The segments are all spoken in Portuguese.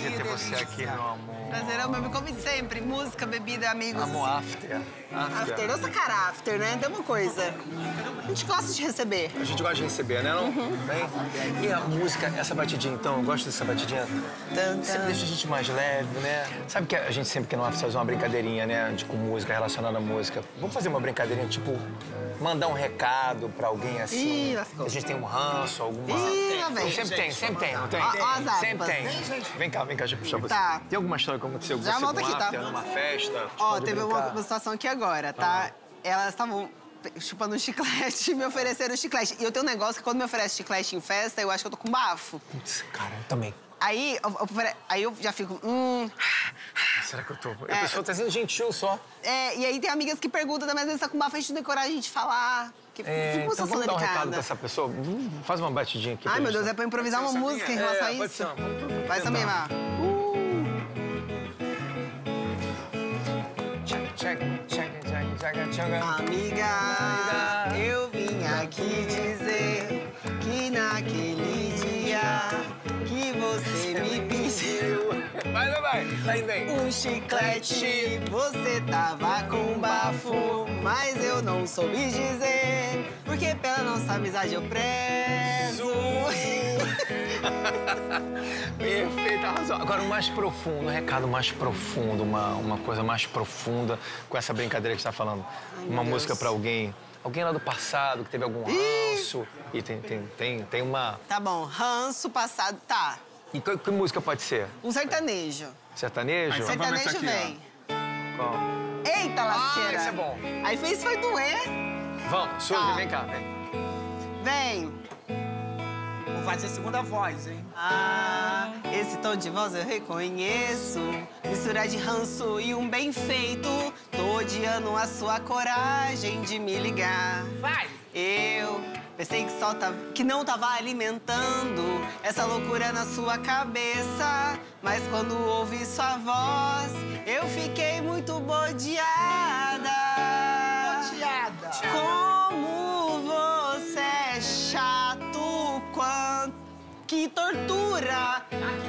prazer ter você aqui, meu amor. Prazer é o meu. Me convide sempre. Música, bebida, amigos. Amo after. After. Nossa cara, after, né? Tem uma coisa. A gente gosta de receber. A gente gosta de receber, né? Não? Bem? E a música, essa batidinha, então? Eu gosto dessa batidinha. Sempre deixa a gente mais leve, né? Sabe que a gente sempre que no after faz uma brincadeirinha, né? Com música, relacionada à música. Vamos fazer uma brincadeirinha, tipo, mandar um recado pra alguém assim. Ih, lascou. A gente tem um ranço, alguma... Ih, lá vem. Sempre tem, não tem? Ó as aspas. Sempre tem. Vem cá, deixa eu puxar você. Tá. Tem alguma história que aconteceu com Já você volta com aqui, tá? after, numa festa? Ó, teve uma situação aqui agora, tá? Elas estavam chupando um chiclete e me ofereceram chiclete. E eu tenho um negócio que quando me oferece chiclete em festa, eu acho que eu tô com bafo. Putz, cara, eu também. Aí eu já fico... Será que eu tô... A pessoa tá sendo gentil só. E aí tem amigas que perguntam também, às vezes tá com bafo, a gente não tem coragem de falar. Então vamos dar um recado pra essa pessoa? Faz uma batidinha aqui. Ai, meu Deus, é pra improvisar uma música em relação a isso? Pode ser. Vai, Samira. Amiga, eu vim aqui dizer que naquele dia que você me pediu Vai, vem. um chiclete, você tava com bafo, mas eu não soube dizer, porque pela nossa amizade eu prezo. Perfeito, arrasou. Agora, o mais profundo, um recado mais profundo, uma coisa mais profunda com essa brincadeira que você tá falando. Uma música pra alguém lá do passado que teve algum ranço. E tem uma... Tá bom, ranço passado, tá. E que música pode ser? Um sertanejo. Sertanejo? Sertanejo vem. Qual? Eita, lasqueira. Esse é bom. Aí fez foi doer. Vamos, Suzy, Tá. vem cá, vem. Vem. Vou fazer a segunda voz, hein? Esse tom de voz eu reconheço. Mistura de ranço e um bem feito. Tô odiando a sua coragem de me ligar. Vai! Eu pensei que não tava alimentando essa loucura na sua cabeça. Mas quando ouvi sua voz, eu fiquei muito bodeada. Bodeada. Como você é chato, que tortura.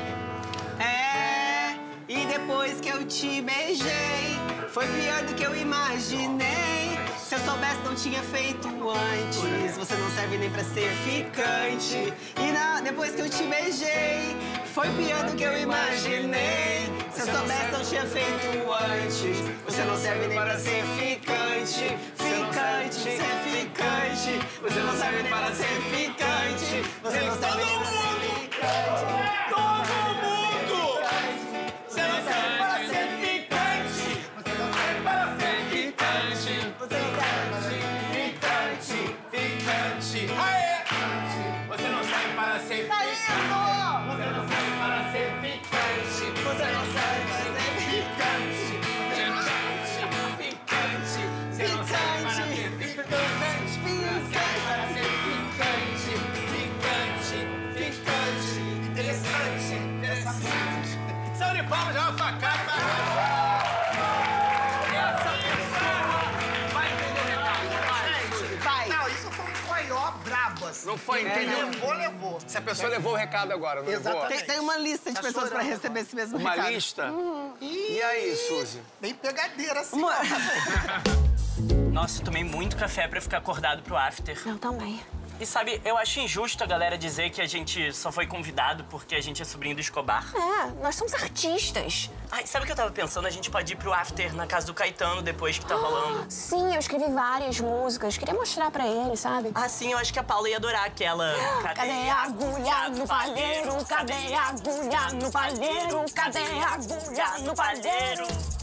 E depois que eu te beijei, foi pior do que eu imaginei. Se eu soubesse, não tinha feito antes. Você não serve nem pra ser ficante. E depois que eu te beijei, foi pior do que eu imaginei. Se eu soubesse, não tinha feito antes. Você não serve nem pra ser ficante. Ficante, ser ficante. Você não serve nem para ser ficante. Você não serve nem pra ser ficante. Não foi, entendeu? Levou. Se a pessoa levou o recado agora, não levou? Tem uma lista de pessoas pra receber esse mesmo recado. Uma lista? E aí, Suzy? Bem pegadeira, assim. Nossa, eu tomei muito café pra ficar acordado pro after. Eu também. E sabe, eu acho injusto a galera dizer que a gente só foi convidado porque a gente é sobrinho do Escobar. Nós somos artistas. Ai, sabe o que eu tava pensando? A gente pode ir pro after na casa do Caetano depois que tá rolando. Sim, eu escrevi várias músicas. Queria mostrar pra ele, sabe? Ah, sim, eu acho que a Paula ia adorar aquela... Cadê a agulha no palheiro? Cadê a agulha no palheiro? Cadê a agulha no palheiro?